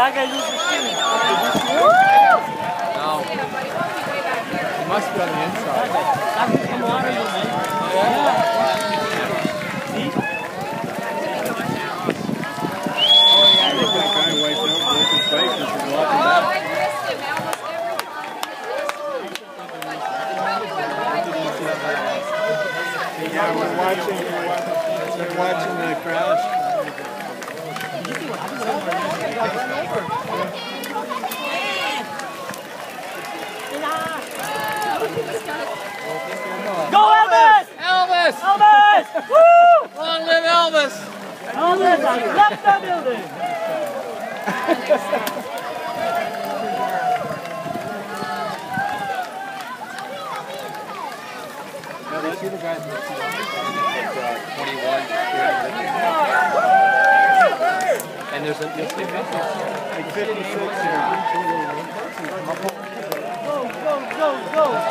that guy loses too. No. He must be on the inside. That can come on, man. Oh, yeah? See? Oh, yeah, I think that guy wiped out both his bikes as he's walking back. I missed him almost every Yeah, we're watching the crash. Go Elvis! Elvis! Elvis! Woo! Long live Elvis! Elvis, I left the building! Let's see the guys in the 21. And there's a like 56 here. Go, go, go, go!